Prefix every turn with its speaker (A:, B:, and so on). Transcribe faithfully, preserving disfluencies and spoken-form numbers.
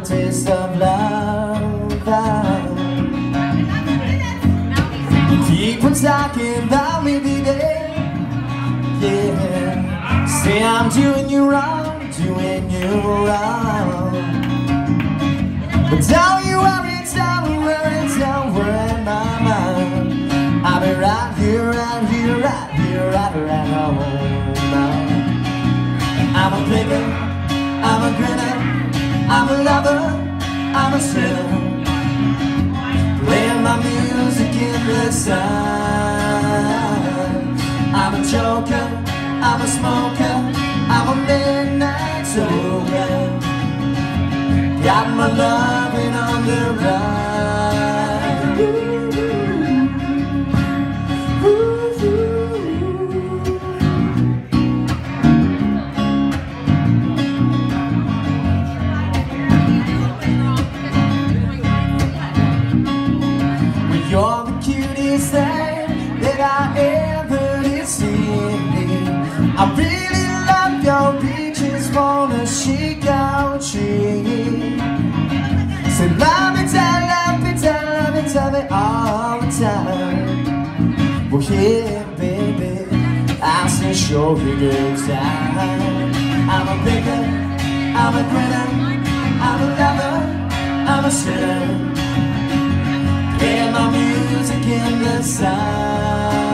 A: taste of love. Keep on talking about me, baby. Yeah, say I'm doing you wrong, doing you wrong. But don't you worry, don't worry, don't worry, mama. I'll be right here, right here, right here, right around home. I'm a picker, I'm a grinner, I'm a lover, I'm a sinner. Playing my music in the sun. I'm a joker, I'm a smoker, I'm a midnight toker. Got my loving on the run. Ooh, ooh, ooh. Well, you're the cutest thing that I ever did see. I really love your beaches, wanna shake out tree. So love me, tell, love me, tell, love me, tell me all the time. Well, yeah, baby, I say show you good time. I'm a picker, I'm a grinner, I'm a lover, I'm a sinner. Play my music in the sun.